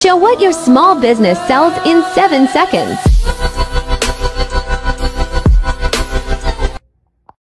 Show what your small business sells in 7 seconds.